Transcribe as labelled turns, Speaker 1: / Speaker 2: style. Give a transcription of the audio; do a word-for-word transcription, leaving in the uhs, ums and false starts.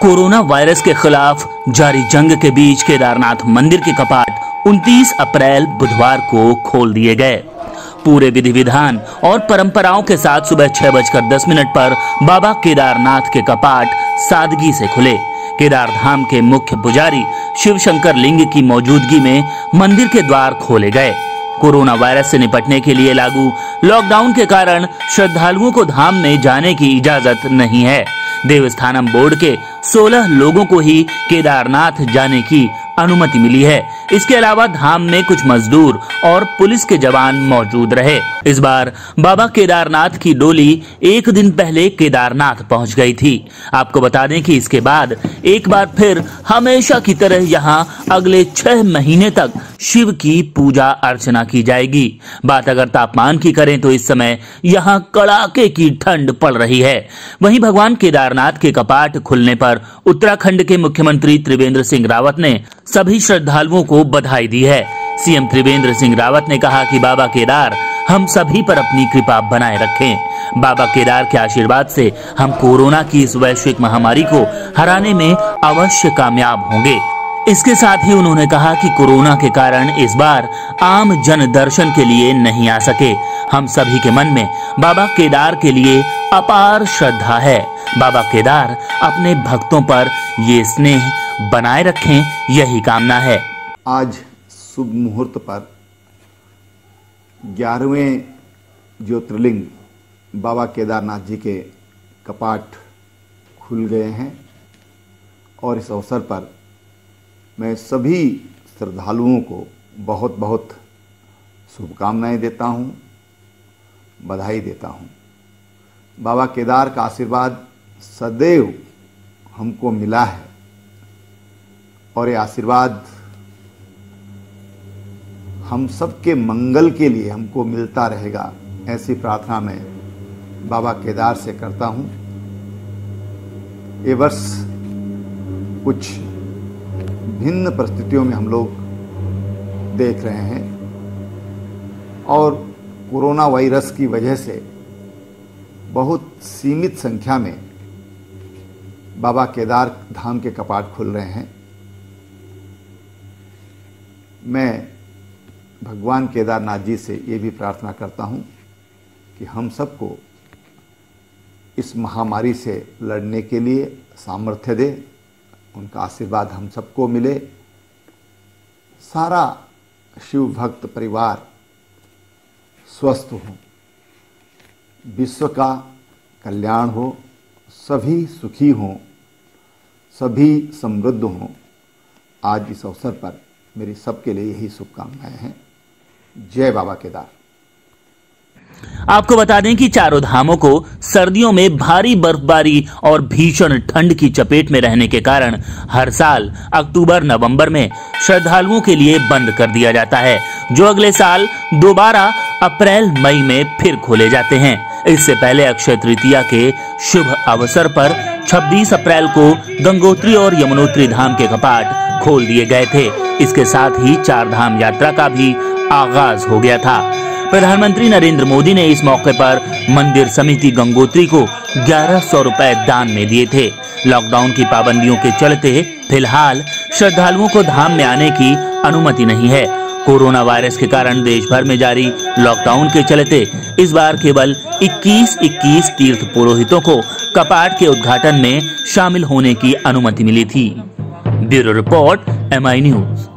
Speaker 1: Corona virus के खिलाफ जारी जंग के बीच केदारनाथ मंदिर के कपाट उनतीस अप्रैल बुधवार को खोल दिए गए। पूरे विधि विधान और परंपराओं के साथ सुबह छह बजकर दस मिनट पर बाबा केदारनाथ के कपाट सादगी से खुले। केदार धाम के मुख्य पुजारी शिव शंकर लिंग की मौजूदगी में मंदिर के द्वार खोले गए। कोरोना वायरस से निपटने के लिए लागू लॉकडाउन के कारण श्रद्धालुओं को धाम में जाने की इजाजत नहीं है। देवस्थानम बोर्ड के सोलह लोगों को ही केदारनाथ जाने की अनुमति मिली है। इसके अलावा धाम में कुछ मजदूर और पुलिस के जवान मौजूद रहे। इस बार बाबा केदारनाथ की डोली एक दिन पहले केदारनाथ पहुंच गई थी। आपको बता दें कि इसके बाद एक बार फिर हमेशा की तरह यहां अगले छह महीने तक शिव की पूजा अर्चना की जाएगी। बात अगर तापमान की करें तो इस समय यहां कड़ाके की ठंड पड़ रही है। वहीं भगवान केदारनाथ के कपाट खुलने पर उत्तराखंड के मुख्यमंत्री त्रिवेंद्र सिंह रावत ने सभी श्रद्धालुओं को बधाई दी है। सीएम त्रिवेंद्र सिंह रावत ने कहा कि बाबा केदार हम सभी पर अपनी कृपा बनाए रखें। बाबा केदार के आशीर्वाद से हम कोरोना की इस वैश्विक महामारी को हराने में अवश्य कामयाब होंगे। इसके साथ ही उन्होंने कहा कि कोरोना के कारण इस बार आम जन दर्शन के लिए नहीं आ सके। हम सभी के मन में बाबा केदार के लिए अपार श्रद्धा है। बाबा केदार अपने भक्तों पर ये स्नेह बनाए रखें, यही कामना है।
Speaker 2: आज शुभ मुहूर्त पर ग्यारहवें ज्योतिर्लिंग बाबा केदारनाथ जी के कपाट खुल गए हैं और इस अवसर पर मैं सभी श्रद्धालुओं को बहुत बहुत शुभकामनाएं देता हूं, बधाई देता हूं। बाबा केदार का आशीर्वाद सदैव हमको मिला है और ये आशीर्वाद हम सबके मंगल के लिए हमको मिलता रहेगा, ऐसी प्रार्थना मैं बाबा केदार से करता हूं। ये वर्ष कुछ भिन्न परिस्थितियों में हम लोग देख रहे हैं और कोरोना वायरस की वजह से बहुत सीमित संख्या में बाबा केदार धाम के कपाट खुल रहे हैं। मैं भगवान केदारनाथ जी से ये भी प्रार्थना करता हूं कि हम सबको इस महामारी से लड़ने के लिए सामर्थ्य दे, उनका आशीर्वाद हम सबको मिले, सारा शिव भक्त परिवार स्वस्थ हो, विश्व का कल्याण हो, सभी सुखी हों, सभी समृद्ध हों। आज इस अवसर पर मेरी सबके लिए यही शुभकामनाएं हैं। जय बाबा केदार।
Speaker 1: आपको बता दें कि चारों धामों को सर्दियों में भारी बर्फबारी और भीषण ठंड की चपेट में रहने के कारण हर साल अक्टूबर नवंबर में श्रद्धालुओं के लिए बंद कर दिया जाता है, जो अगले साल दोबारा अप्रैल मई में फिर खोले जाते हैं। इससे पहले अक्षय तृतीया के शुभ अवसर पर छब्बीस अप्रैल को गंगोत्री और यमुनोत्री धाम के कपाट खोल दिए गए थे। इसके साथ ही चार धाम यात्रा का भी आगाज हो गया था। प्रधानमंत्री नरेंद्र मोदी ने इस मौके पर मंदिर समिति गंगोत्री को ग्यारह सौ रुपए दान में दिए थे। लॉकडाउन की पाबंदियों के चलते फिलहाल श्रद्धालुओं को धाम में आने की अनुमति नहीं है। कोरोना वायरस के कारण देश भर में जारी लॉकडाउन के चलते इस बार केवल इक्कीस इक्कीस तीर्थ पुरोहितों को कपाट के उद्घाटन में शामिल होने की अनुमति मिली थी। Bureau report, M I news.